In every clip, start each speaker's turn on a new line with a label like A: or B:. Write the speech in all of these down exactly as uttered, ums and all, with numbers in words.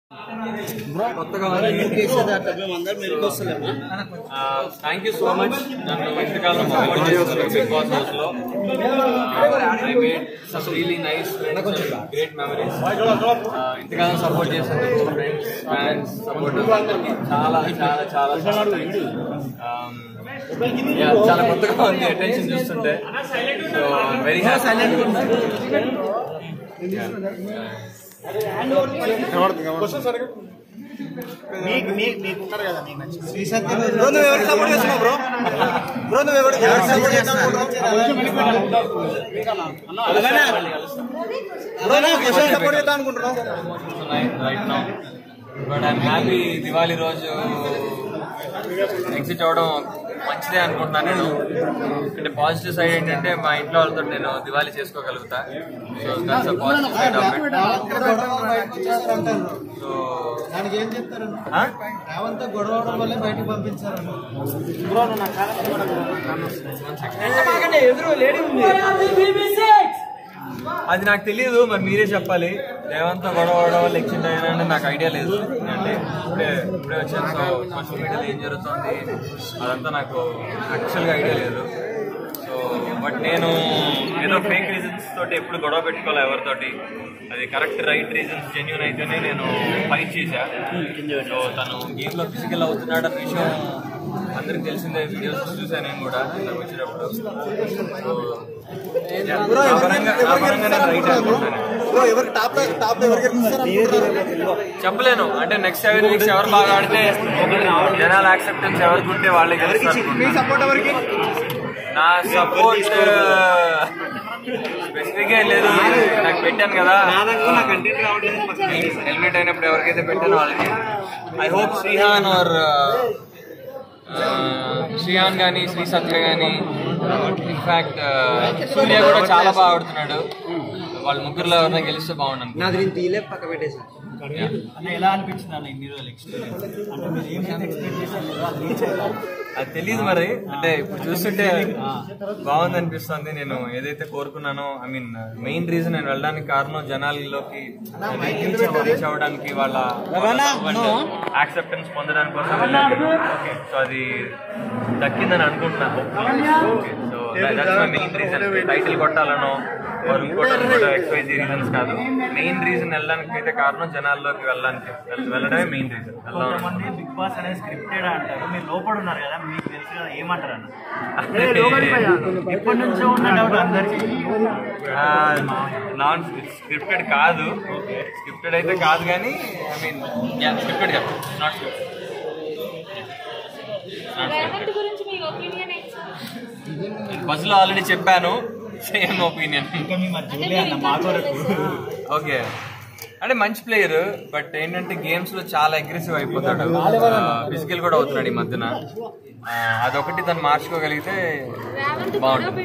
A: Thank you so much. నన్ను ఇంతకాలం support చేస్తున్నారు బిగ్ బాస్ హౌస్ లో. I made some really nice great memories. ఇంతకాలం సపోర్ట్ చేస్తున్నారు ఫ్రెండ్స్, ఫ్యాన్స్, సపోర్టర్స్ అందరికీ చాలా చాలా చాలా చాలా థ్యాంక్స్. చాలా కొత్తగా ఉంది అటెన్షన్ చూస్తుంటే. So very happy. But I'm happy. Diwali రోజు ఎగ్జిట్ అవడం మంచిదే అనుకుంటున్నాను నేను. అంటే పాజిటివ్ సైడ్ ఏంటంటే మా ఇంట్లో వాళ్ళతో నేను దివాళీ చేసుకోగలుగుతా. So that's a positive side of it. So దానికి ఏం చెప్తారు? రేవంత్ గొడవ వల్లే బయటకు పంపించారు. అది నాకు తెలియదు, మరి మీరే చెప్పాలి. రేవంత్ గొడవ అవడం వల్ల ఎక్సిట్ అయ్యానంటే నాకు ఐడియా లేదు. అంటే ఇప్పుడే ఇప్పుడే వచ్చాను. సో సోషల్ మీడియాలో ఏం జరుగుతుంది అదంతా నాకు యాక్చువల్గా ఐడియా లేదు. సో బట్ నేను ఏదో ఫేక్ రీజన్స్ తోటి ఎప్పుడు గొడవ పెట్టుకోవాలి ఎవరితోటి. అది కరెక్ట్ రైట్ రీజన్స్ జెన్యూన్ అయితేనే నేను ఫైట్ చేశా. సో తను గేమ్లో ఫిజికల్ అవుతున్నాడు అన్న విషయం అందరికి తెలిసిందే. వీడియోస్ చూసాను నేను కూడా ఇంతకు వచ్చేటప్పుడు. సో చెప్పలేను. అంటే నెక్స్ట్ సెవెన్ వీక్స్ ఎవరు బాగా ఆడితే జనాల యాక్సెప్టెన్స్ ఎవరికి ఉంటే వాళ్ళకి గెలుస్తారు. నా సపోర్ట్ స్పెసిఫిక్ గా లేదు. నాకు పెట్టాను కదా హెల్మెట్ అయినప్పుడు ఎవరికైతే పెట్టానో వాళ్ళకి. I hope Srihan or Srihan కానీ శ్రీ సత్య కానీ, ఇన్ఫాక్ట్ సూర్య కూడా చాలా బాగా ఆడుతున్నాడు. వాళ్ళ ముగ్గురులో ఎవరైనా గెలిస్తే బాగుండదు. ఎలా అనిపించింది అన్న ఇన్ని రోజులు ఎక్స్పీరియన్స్? అది తెలియదు మరి. అంటే ఇప్పుడు చూస్తుంటే బాగుంది అనిపిస్తుంది. నేను ఏదైతే కోరుకున్నానో, ఐ మీన్ మెయిన్ రీజన్ నేను వెళ్ళడానికి కారణం జనాలలోకి రీచ్ అవ్వడానికి, వాళ్ళ యాక్సెప్టెన్స్ పొందడానికి కోసం. ఓకే, సో అది దక్కిందని అనుకుంటున్నాను. Okay, so that's my main reason. Title కొట్టాలనో ఇంకోటి ఎక్స్వైజీ రీజన్స్ కాదు. మెయిన్ రీజన్ వెళ్ళడానికి అయితే కారణం జనాల్లోకి వెళ్ళడానికి వెళ్ళడమే మెయిన్ రీజన్. బిగ్ బాస్ అనేది స్క్రిప్టెడ్ అంటారు, మీరు లోపల ఉన్నారు కదా, మీకు తెలుసు కదా, ఏమంటారు అన్న? ఎప్పటి నుంచో ఉన్న డౌట్ అందరికీ. నాన్ స్క్రిప్టెడ్ కాదు. స్క్రిప్టెడ్ అయితే కాదు కానీ ఐ మీన్ స్క్రిప్టెడ్ కాదు. Not scripted. బస్ లో ఆల్రెడీ చెప్పాను, సేమ్ ఒపీనియన్. ఓకే, అంటే మంచి ప్లేయర్, బట్ ఏంటంటే గేమ్స్ లో చాలా అగ్రెసివ్ అయిపోతాడు, ఫిజికల్ కూడా అవుతున్నాడు ఈ మధ్యన. అదొకటి తను మార్చుకోగలిగితే బాగుంటుంది.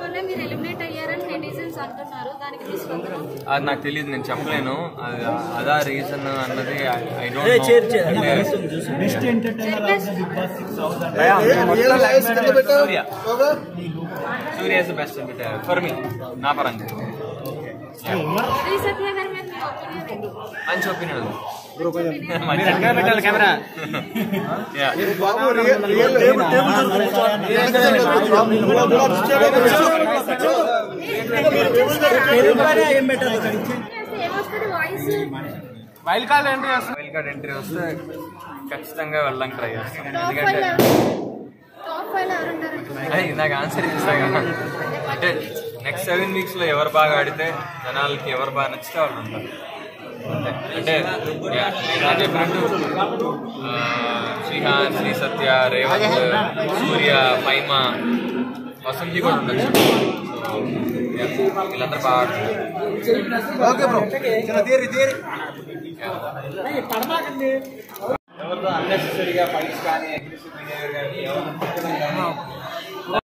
A: అది నాకు తెలియదు, నేను చెప్పలేను. అదా రీజన్ అన్నది I don't Surya Surya is the best entertainer for me, నా పరంగా. మంచి ఒపీనియన్ ఉంది. కెమెరా వైల్డ్ కార్డ్ ఎంట్రీ వస్తే వైల్డ్ కార్డ్ ఎంట్రీ వస్తే ఖచ్చితంగా వెళ్ళడానికి ట్రై చేస్తాం. ఎందుకంటే నాకు ఆన్సర్ ఇస్తా కదా. అంటే నెక్స్ట్ సెవెన్ వీక్స్ లో ఎవరు బాగా ఆడితే జనాలకి ఎవరు బాగా నచ్చితే వాళ్ళు ఉంటారు. అంటే నేను చెప్పినట్టు శ్రీహాన్, శ్రీ సత్య, రేవంత్, సూర్య, పైమా, వసంతి కూడా ఉండొచ్చు. సో వీళ్ళందరూ బాగా ఆడుతున్నారు. ఎవరితో అన్నెసెసరీగా ఫైట్స్ కానీ అగ్రెసివ్ బిహేవియర్ కానీ